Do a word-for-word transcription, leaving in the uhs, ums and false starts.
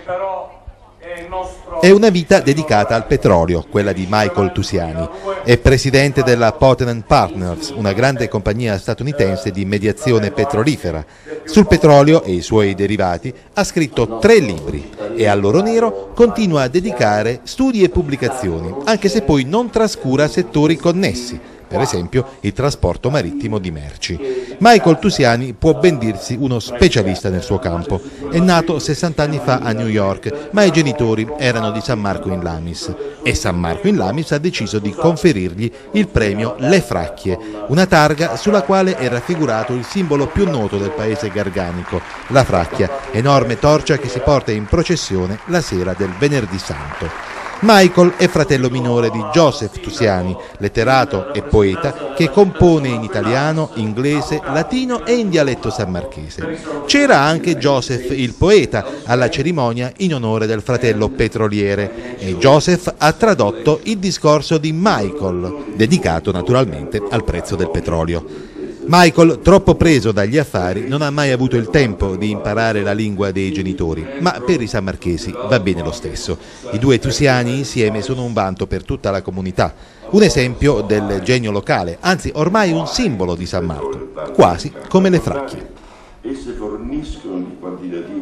È una vita dedicata al petrolio, quella di Michael Tusiani. È presidente della Poten and Partners, una grande compagnia statunitense di mediazione petrolifera. Sul petrolio e i suoi derivati ha scritto tre libri e al loro nero continua a dedicare studi e pubblicazioni, anche se poi non trascura settori connessi, per esempio il trasporto marittimo di merci. Michael Tusiani può ben dirsi uno specialista nel suo campo. È nato sessanta anni fa a New York, ma i genitori erano di San Marco in Lamis e San Marco in Lamis ha deciso di conferirgli il premio Le Fracchie, una targa sulla quale è raffigurato il simbolo più noto del paese garganico, la fracchia, enorme torcia che si porta in processione la sera del Venerdì Santo. Michael è fratello minore di Joseph Tusiani, letterato e poeta che compone in italiano, inglese, latino e in dialetto sammarchese. C'era anche Joseph il poeta alla cerimonia in onore del fratello petroliere e Joseph ha tradotto il discorso di Michael, dedicato naturalmente al prezzo del petrolio. Michael, troppo preso dagli affari, non ha mai avuto il tempo di imparare la lingua dei genitori, ma per i sammarchesi va bene lo stesso. I due Tusiani insieme sono un vanto per tutta la comunità, un esempio del genio locale, anzi ormai un simbolo di San Marco, quasi come le fracchie.